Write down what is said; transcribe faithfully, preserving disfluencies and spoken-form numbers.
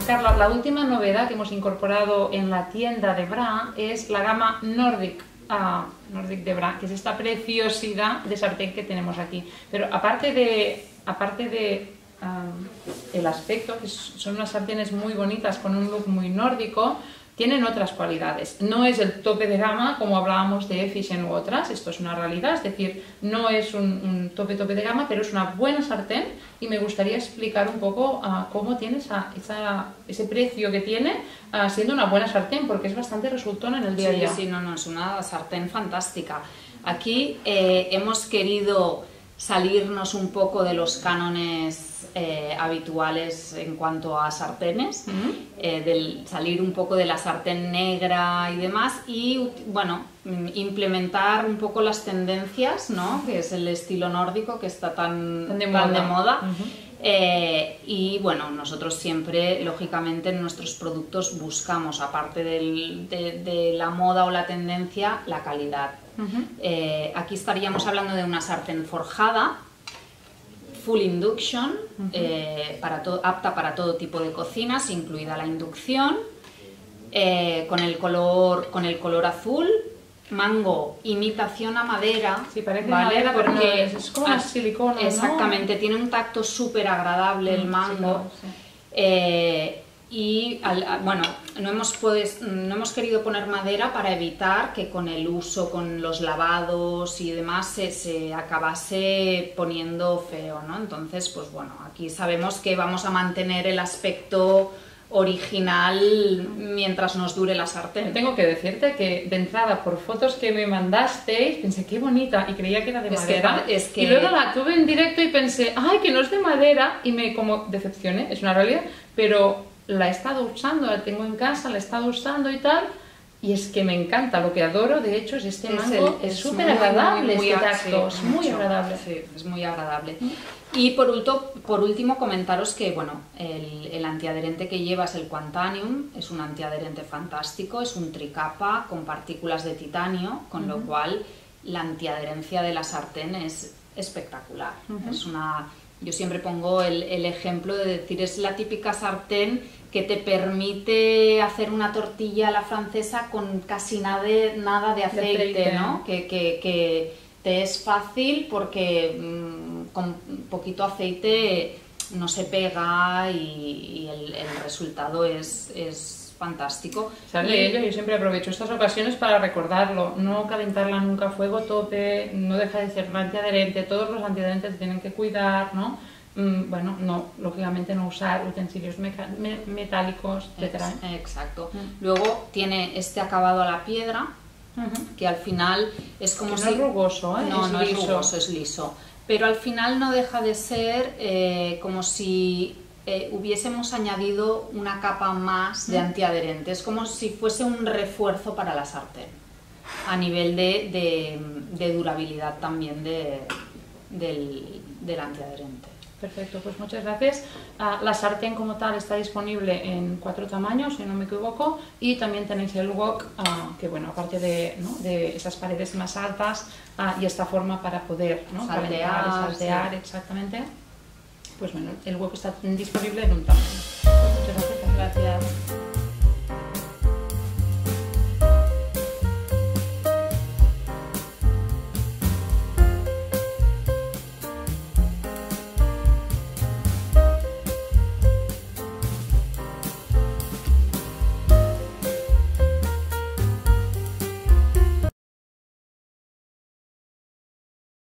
Carla, la última novedad que hemos incorporado en la tienda de Bra es la gama Nordic, uh, Nordic de Bra, que es esta preciosidad de sartén que tenemos aquí. Pero aparte de, aparte de um, el aspecto, que son unas sartenes muy bonitas con un look muy nórdico, tienen otras cualidades. No es el tope de gama como hablábamos de Efficient u otras, esto es una realidad, es decir, no es un, un tope tope de gama, pero es una buena sartén y me gustaría explicar un poco uh, cómo tiene esa, esa, ese precio que tiene uh, siendo una buena sartén, porque es bastante resultona en el día a día. Sí, sí, no, no, es una sartén fantástica. Aquí eh, hemos querido salirnos un poco de los cánones eh, habituales en cuanto a sartenes, uh-huh. eh, del salir un poco de la sartén negra y demás, y bueno, implementar un poco las tendencias, ¿no? Que es el estilo nórdico que está tan, tan de tan moda, de moda. Uh-huh. eh, y bueno, nosotros siempre, lógicamente, en nuestros productos buscamos, aparte del, de, de la moda o la tendencia, la calidad. Uh-huh. eh, aquí estaríamos hablando de una sartén forjada, full induction, uh-huh. eh, para to- apta para todo tipo de cocinas, incluida la inducción, eh, con, el color, con el color azul, mango imitación a madera, sí, parece ¿vale? madera, pero porque no es, es como más silicona, exactamente, ¿no? Tiene un tacto súper agradable el mango. Sí, claro, sí. eh, y al, bueno, no hemos, pues, no hemos querido poner madera para evitar que con el uso, con los lavados y demás se, se acabase poniendo feo, ¿no? Entonces, pues bueno, aquí sabemos que vamos a mantener el aspecto original mientras nos dure la sartén. Tengo que decirte que de entrada, por fotos que me mandasteis, pensé qué bonita y creía que era de es madera. Que, es que... Y luego la tuve en directo y pensé, ay, que no es de madera, y me como decepcioné, es una realidad, pero la he estado usando, la tengo en casa, la he estado usando y tal, y es que me encanta, lo que adoro de hecho es este mango, es súper agradable, este tacto, es muy agradable. Sí, es muy agradable. Y por, ulto, por último comentaros que bueno, el, el antiadherente que lleva es el Quantanium, es un antiadherente fantástico, es un tricapa con partículas de titanio, con uh-huh. lo cual la antiadherencia de la sartén es espectacular. Uh-huh. Es una, yo siempre pongo el, el ejemplo de decir, es la típica sartén que te permite hacer una tortilla a la francesa con casi nada de, nada de aceite, de aceite. ¿no? Que, que, que te es fácil porque mmm, con poquito aceite no se pega y, y el, el resultado es, es fantástico. ¿Sabes de ello? Yo siempre aprovecho estas ocasiones para recordarlo, no calentarla nunca a fuego tope, no deja de ser un antiadherente, todos los antiadherentes se tienen que cuidar, ¿no? Bueno, no, lógicamente no usar utensilios meca- me- metálicos, etcétera. Exacto. Mm. Luego tiene este acabado a la piedra, uh-huh. que al final es como que si... no es rugoso, ¿eh? No, es no liso. es rugoso, es liso. Pero al final no deja de ser eh, como si eh, hubiésemos añadido una capa más de antiadherente. Es como si fuese un refuerzo para la sartén, a nivel de, de, de durabilidad también de, del, del antiadherente. Perfecto, pues muchas gracias. Uh, la sartén como tal está disponible en cuatro tamaños, si no me equivoco, y también tenéis el wok, uh, que bueno, aparte de, ¿no? de esas paredes más altas uh, y esta forma para poder, ¿no? saltear, calentar y saltear, sí. exactamente, pues bueno, el wok está disponible en un tamaño. Muchas gracias. Gracias.